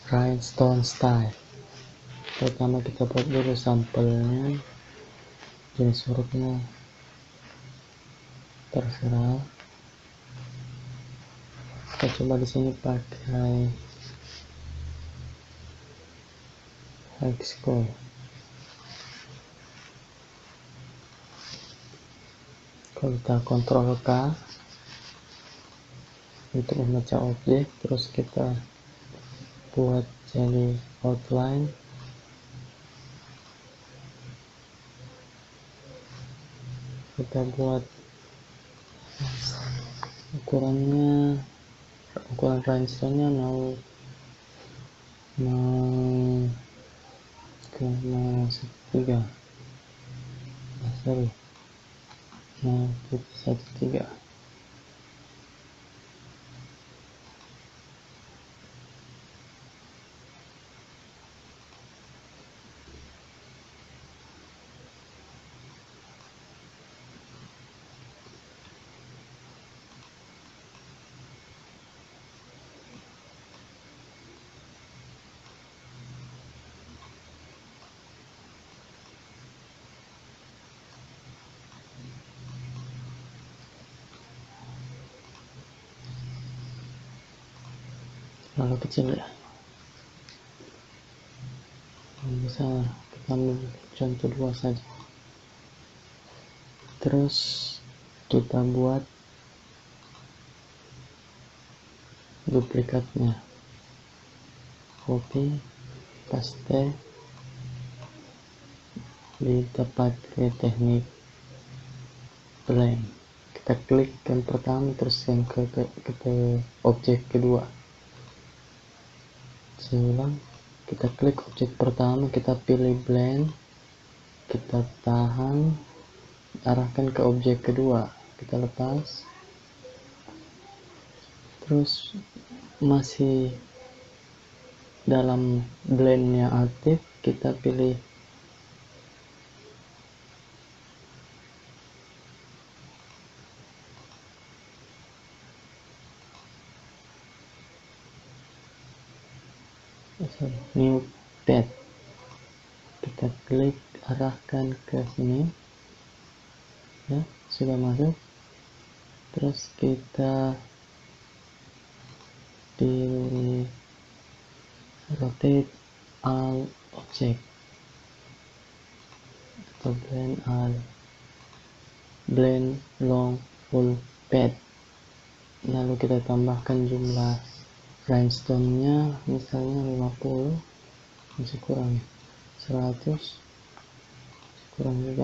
rhinestone style. Pertama kita buat dulu sampelnya, jenis hurufnya terserah. Kita coba di sini pakai Hexcore. Kalau kita Ctrl K untuk memecah objek, terus kita buat jadi outline. Kita buat ukuran rhinestone-nya 0,13. Sorry, 0,13. Terlalu kecil ya, bisa kita ambil contoh 2 saja. Terus kita buat duplikatnya, copy paste di tempat teknik blend. Kita klik yang pertama, terus yang ke objek kedua. Saya ulang, kita klik objek pertama, kita pilih blend, kita tahan, arahkan ke objek kedua, kita lepas. Terus masih dalam blendnya aktif, kita pilih new pad, kita klik, arahkan ke sini ya, sudah masuk. Terus kita pilih rotate all object atau blend long full pad, lalu kita tambahkan jumlah rhinestone-nya, misalnya 50, masih kurang, 100 kurang juga,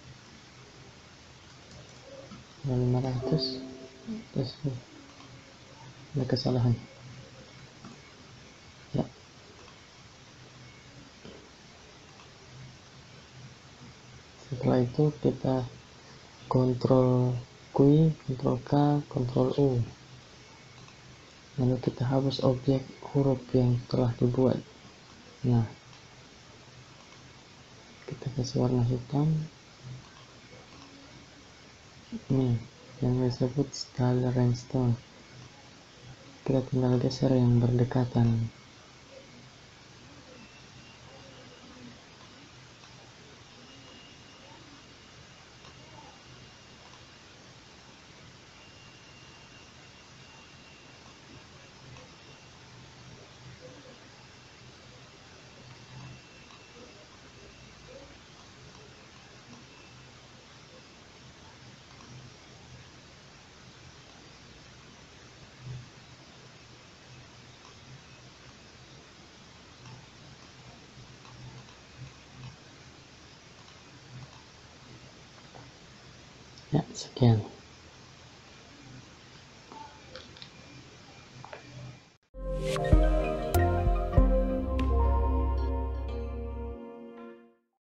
500. Terus ada kesalahan ya. Setelah itu kita Ctrl Q, Ctrl K, Ctrl U, lalu kita hapus objek huruf yang telah dibuat. Nah, kita kasih warna hitam, ini yang disebut style rhinestone. Kita tinggal geser yang berdekatan. Ya, sekian.